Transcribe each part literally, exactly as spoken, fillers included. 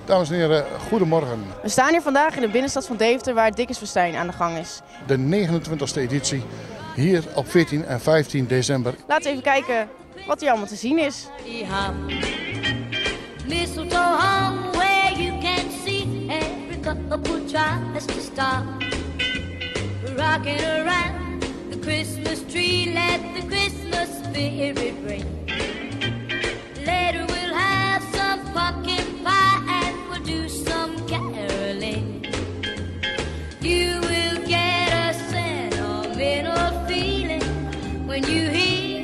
Dames en heren, goedemorgen. We staan hier vandaag in de binnenstad van Deventer waar het Dickensfestijn aan de gang is. De negenentwintigste editie, hier op veertien en vijftien december. Laten we even kijken wat hier allemaal te zien is. You will get a sentimental feeling when you hear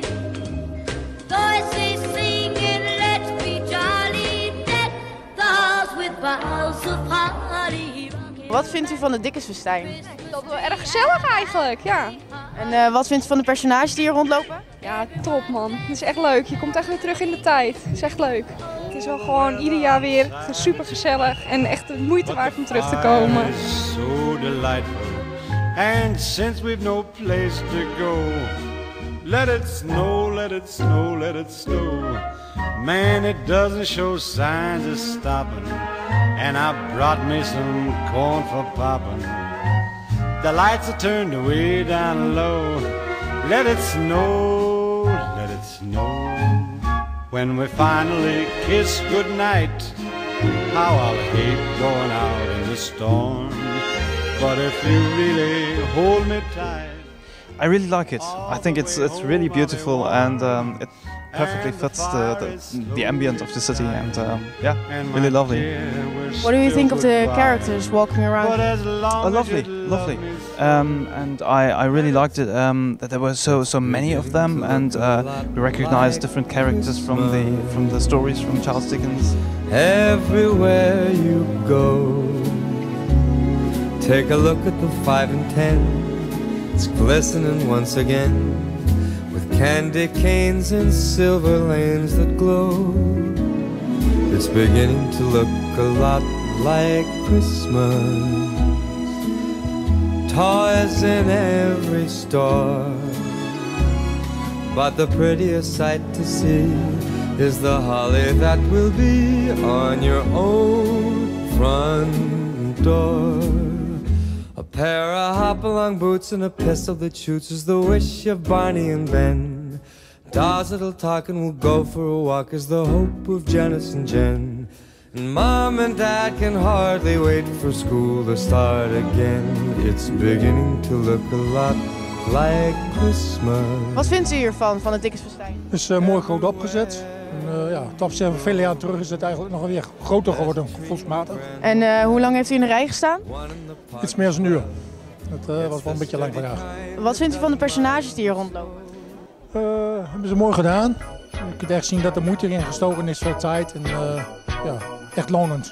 voices singing, let's be jolly, deck the halls with boughs of holly. Wat vindt u van het Dickensfestijn? Dat is wel erg gezellig eigenlijk, ja. En uh, wat vindt u van de personages die hier rondlopen? Ja, top man. Het is echt leuk. Je komt echt weer terug in de tijd. Het is echt leuk. Het is wel gewoon ieder jaar weer super gezellig en echt de moeite waard om terug te komen. So delightful. And since we've no place to go, let it snow, let it snow, let it snow. Man, it doesn't show signs of stopping. And I brought me some corn for popping. The lights are turned way down low. Let it snow, let it snow. When we finally kiss goodnight, how I'll hate going out in the storm. But if you really hold me tight, I really like it. I think it's it's really beautiful and um, it perfectly fits the, the the ambient of the city and um, yeah, really lovely. What do you think of the characters walking around? Oh, lovely, lovely. Um, and I, I really liked it um, that there were so so many of them, and uh, we recognized different characters from the from the stories from Charles Dickens. Everywhere you go, take a look at the five and ten. It's glistening once again with candy canes and silver lanes that glow. It's beginning to look a lot like Christmas. Toys in every store, but the prettiest sight to see is the holly that will be on your own front door. A pair of hop-along boots and a pistol that shoots is the wish of Barney and Ben. Dolls that'll talk and we'll go for a walk is the hope of Janice and Jen. And Mom and Dad can hardly wait for school to start again. It's beginning to look a lot like Christmas. Wat vindt u hiervan, van het Dickensfestijn? Het is uh, mooi groot opgezet. En, uh, ja, ten opzichte van vele jaren terug is het eigenlijk nog weer groter geworden, gevoelsmatig. En uh, hoe lang heeft u in de rij gestaan? Iets meer dan een uur. Het uh, was wel een beetje lang vandaag. Wat vindt u van de personages die hier rondlopen? Uh, hebben ze mooi gedaan. Je kunt echt zien dat er moeite in gestoken is voor tijd. En, uh, ja, echt lonend.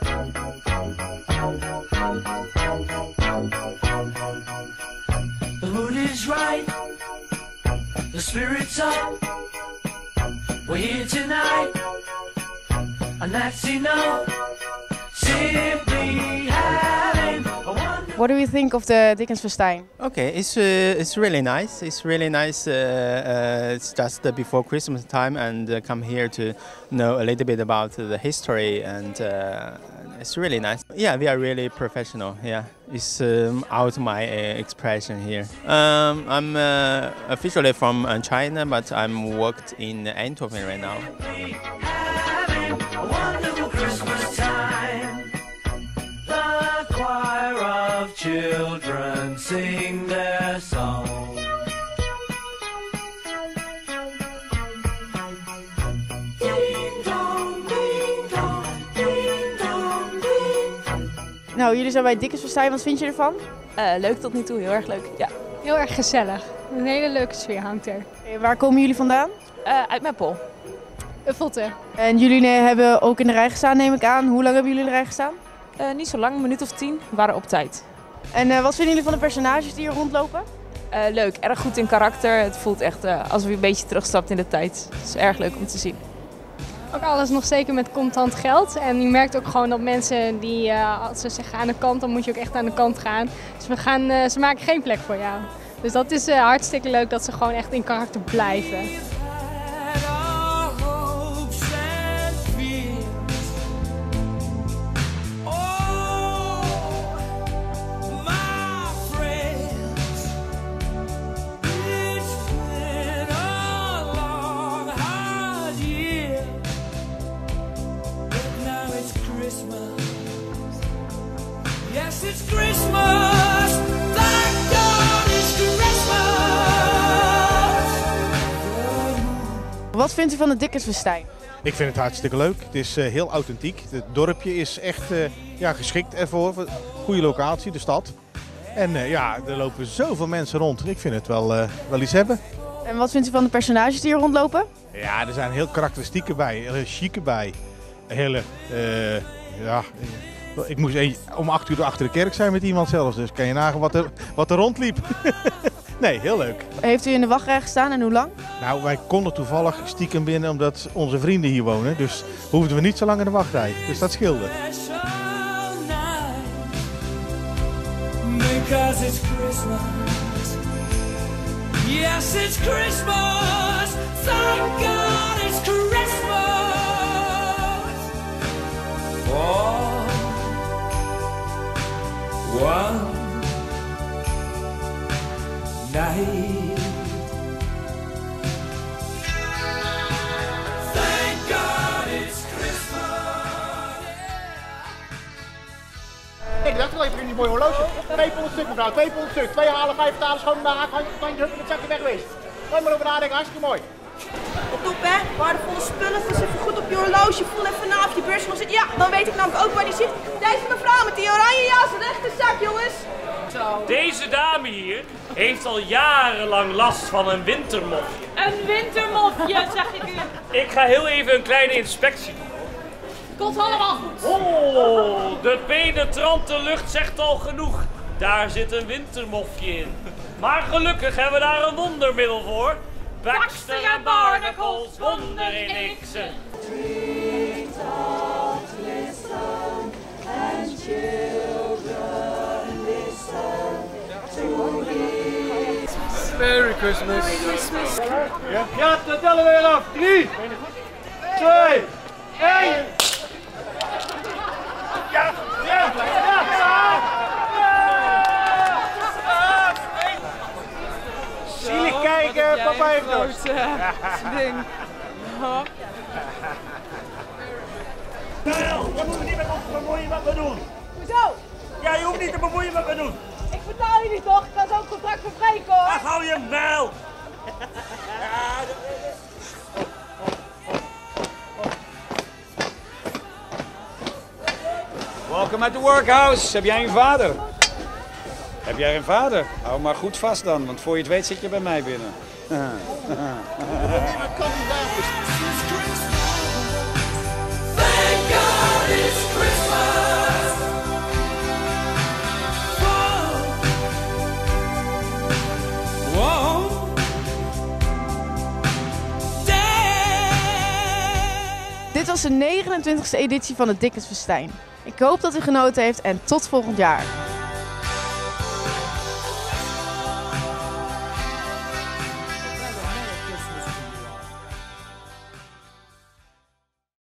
The mood is right, the spirit's up. We're here tonight, and that's enough. Simply having a wonderful. What do you think of the Dickensfestijn? Okay, it's uh, it's really nice. It's really nice. Uh, uh, it's just uh, before Christmas time, and uh, come here to know a little bit about the history, and uh, it's really nice. Yeah, we are really professional. Yeah, it's um, out my uh, expression here. Um, I'm uh, officially from uh, China, but I'm worked in Eindhoven right now. Having a wonderful Christmas time. The choir of children sing their song. Nou, jullie zijn bij het Dickensfestijn. Wat vind je ervan? Uh, leuk tot nu toe, heel erg leuk. Ja. Heel erg gezellig. Een hele leuke sfeer hangt er. Okay, waar komen jullie vandaan? Uh, uit Meppel. Volte. En jullie hebben ook in de rij gestaan, neem ik aan. Hoe lang hebben jullie in de rij gestaan? Uh, niet zo lang, een minuut of tien. We waren op tijd. En uh, wat vinden jullie van de personages die hier rondlopen? Uh, leuk, erg goed in karakter. Het voelt echt uh, alsof je een beetje terugstapt in de tijd. Het is erg leuk om te zien. Ook alles nog zeker met contant geld. En je merkt ook gewoon dat mensen die, uh, als ze zeggen aan de kant, dan moet je ook echt aan de kant gaan. Dus we gaan, uh, ze maken geen plek voor jou. Dus dat is uh, hartstikke leuk dat ze gewoon echt in karakter blijven. Wat vindt u van het Dickensfestijn? Ik vind het hartstikke leuk. Het is uh, heel authentiek. Het dorpje is echt uh, ja, geschikt ervoor. Goede locatie, de stad. En uh, ja, er lopen zoveel mensen rond. Ik vind het wel, uh, wel iets hebben. En wat vindt u van de personages die hier rondlopen? Ja, er zijn heel karakteristieke bij, heel chique bij. Hele, uh, ja, ik moest een, om acht uur achter de kerk zijn met iemand zelfs. Dus kan je nagaan wat er, wat er rondliep. Nee, heel leuk. Heeft u in de wachtrij gestaan en hoe lang? Nou, wij konden toevallig stiekem binnen omdat onze vrienden hier wonen. Dus hoefden we niet zo lang in de wachtrij. Dus dat scheelde. Because it's Christmas. Yes, it's Christmas. Thank God it's Christmas. For one night. Thank God it's Christmas. Ik dacht wel even in die mooie horloge. tweehonderd stuk mevrouw, tweehonderd stuk. Twee halen, vijf betalen, schoon maken, handje hup in het zakje weg geweest. Ga maar over nadenken, hartstikke mooi. Top hè, waardevolle spullen, dus even goed op je horloge, voel even na of je beurs nog zit. Ja, dan weet ik namelijk ook waar die zit. Deze mevrouw met die oranje jas, rechterzak jongens. Zo. Deze dame hier heeft al jarenlang last van een wintermofje. Een wintermofje, zeg ik u. Ik ga heel even een kleine inspectie doen. Komt allemaal goed. Oh, de penetrante lucht zegt al genoeg. Daar zit een wintermofje in. Maar gelukkig hebben we daar een wondermiddel voor. Baxter en Barnacles, wonder in Nixon. Merry Christmas. Ja, ja, dan tellen we weer af. Drie, twee, één. Ja, ja, ja. Zielig kijken, papa heeft dorst. Ding. Nel, je moet niet met ons bemoeien wat we doen. Hoezo? Ja, je hoeft niet te bemoeien wat we doen. Ik betaal jullie toch? Ik ga zo'n contract verbreken hoor. Ach, hou je muil. Welcome at the workhouse. Heb jij een vader? Heb jij een vader? Hou maar goed vast dan, want voor je het weet zit je bij mij binnen. Thank God it's Christmas. Whoa. Dit was de negenentwintigste editie van het Dickensfestijn. Ik hoop dat u genoten heeft en tot volgend jaar.